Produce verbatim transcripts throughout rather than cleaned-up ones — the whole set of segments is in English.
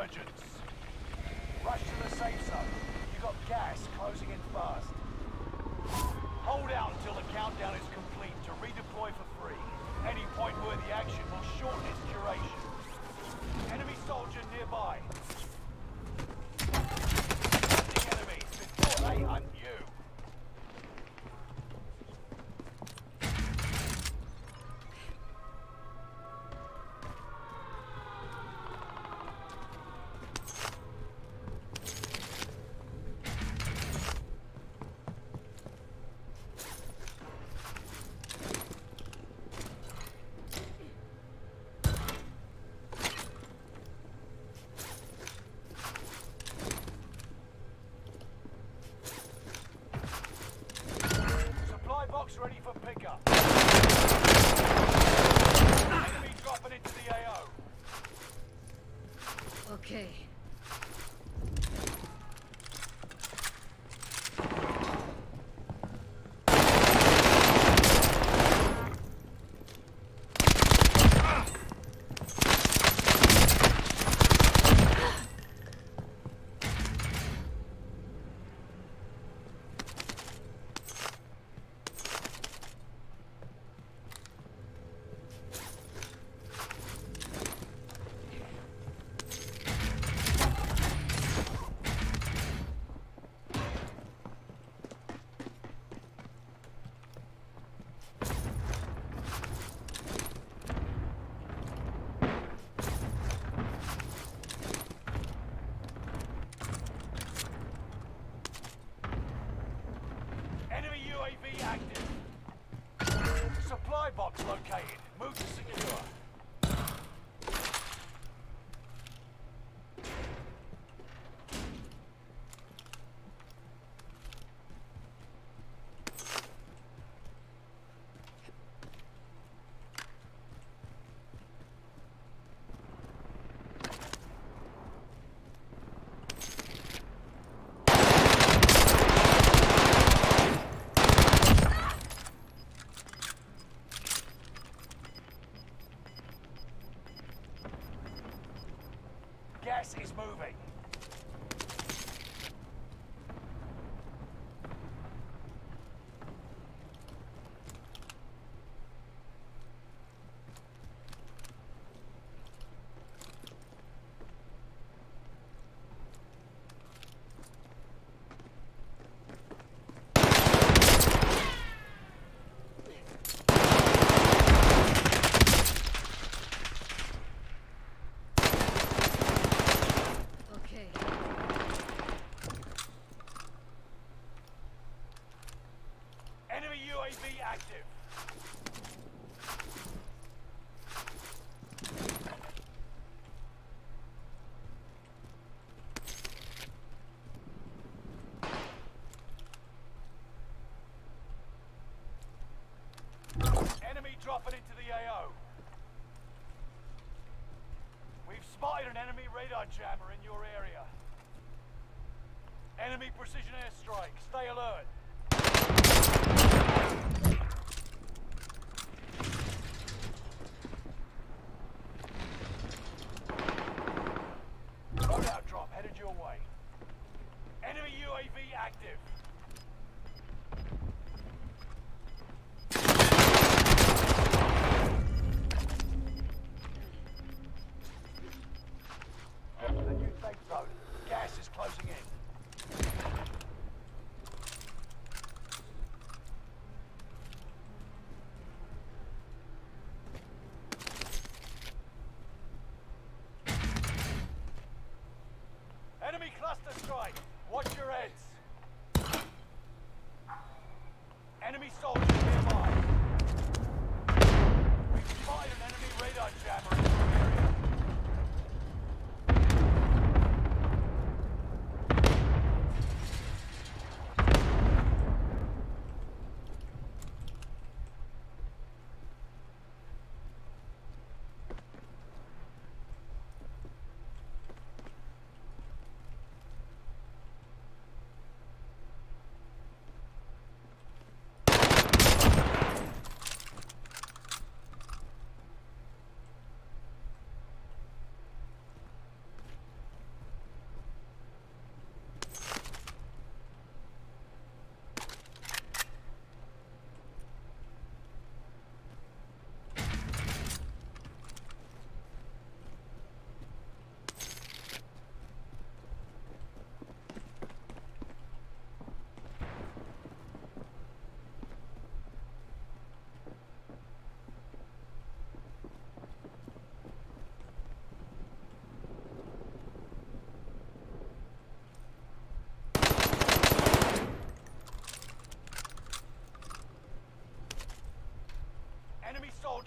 resurgence. Rush to the safe zone. You got gas closing in fast. Hold out until the countdown is complete to redeploy for free. Any point-worthy action will shorten its duration. Enemy soldier nearby. Hunting enemies before they hunt you. Box ready for pickup. Enemy dropping into the A O. Okay. U A V active. Supply box located. Move to secure. Gas is moving. U A V active. Enemy dropping into the A O. We've spotted an enemy radar jammer in your area. Enemy precision airstrike. Stay alert. Loadout drop headed your way. Enemy U A V active. The new safe zone. Gas is closing in. Enemy cluster strike. Watch your heads. Enemy soldiers nearby. We've spotted an enemy radar jammer in your area.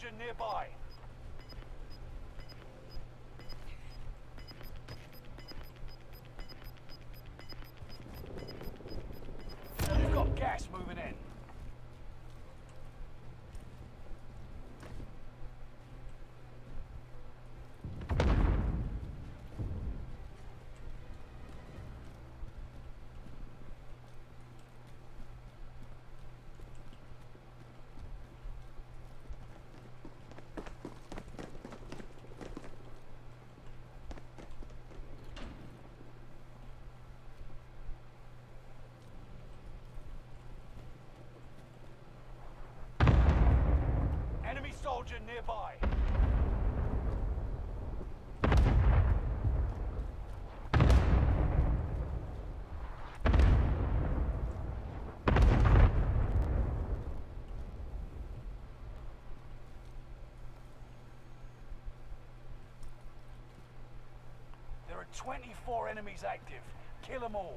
soldier nearby. You've got gas moving in. Enemy soldier nearby. There are twenty-four enemies active. Kill them all.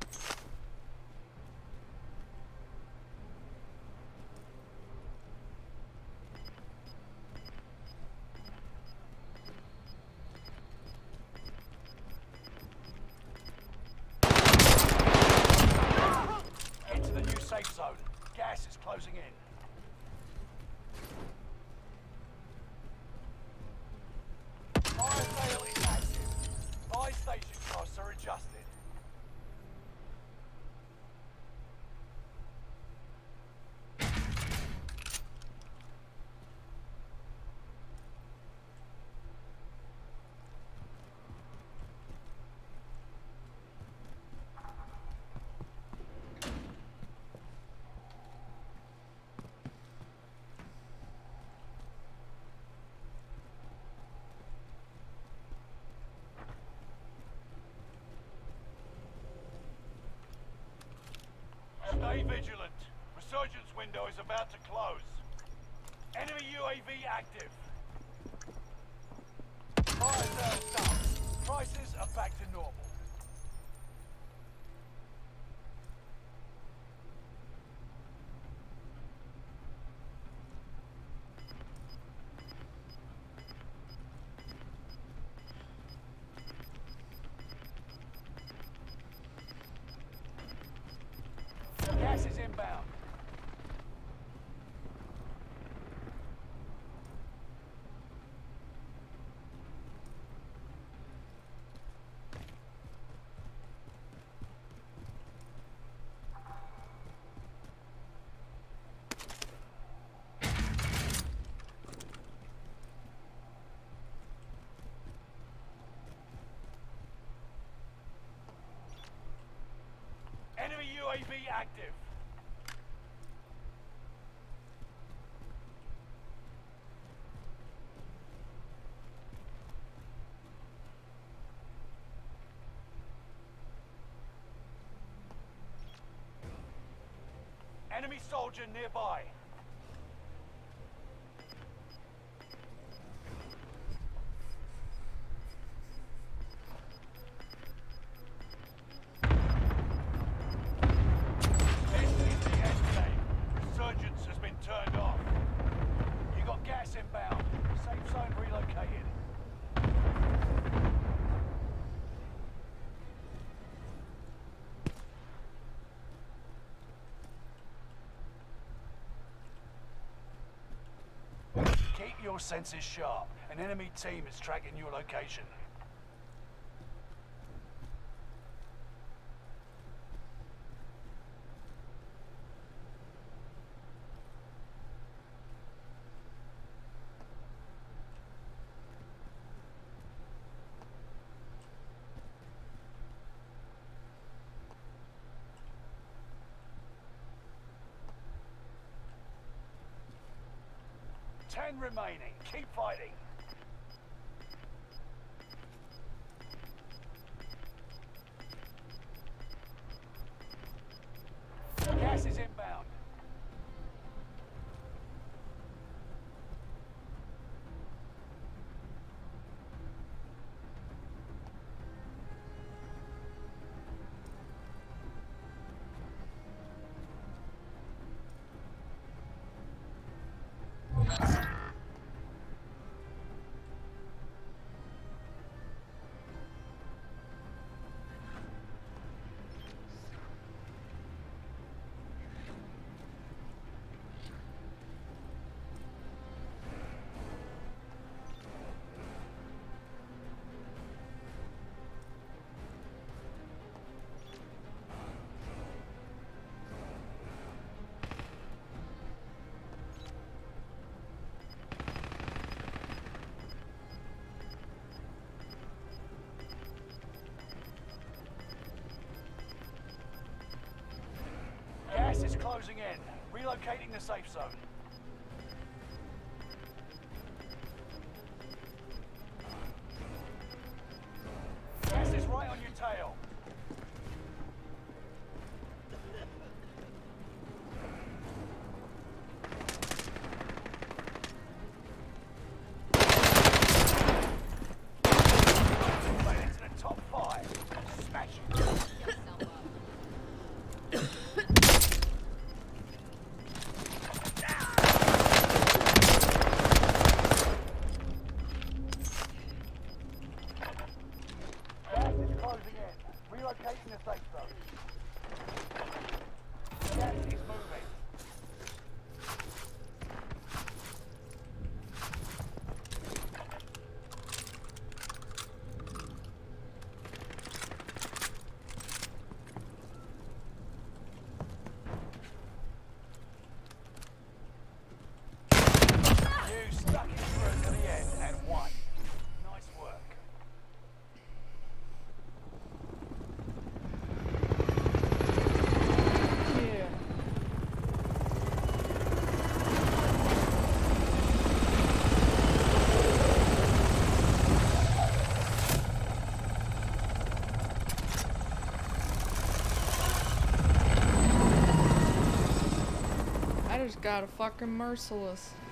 Safe zone. Gas is closing in. Fire sale is active. Buy station costs are adjusted. Stay vigilant. Resurgence window is about to close. Enemy U A V active. Fire sales done. Prices are back to normal. Gas is inbound. Enemy U A V active. Enemy soldier nearby. This is the end game. Resurgence has been turned off. You got gas inbound. Safe zone relocated. Keep your senses sharp. An enemy team is tracking your location. Ten remaining. Keep fighting. Gas is inbound. closing in. Relocating the safe zone. Gas is right on your tail. Made it to the top five. Smash it. Relocating the safe zone. Gas is moving. You stuck it through to the end and won. Nice work. I just got a fucking merciless.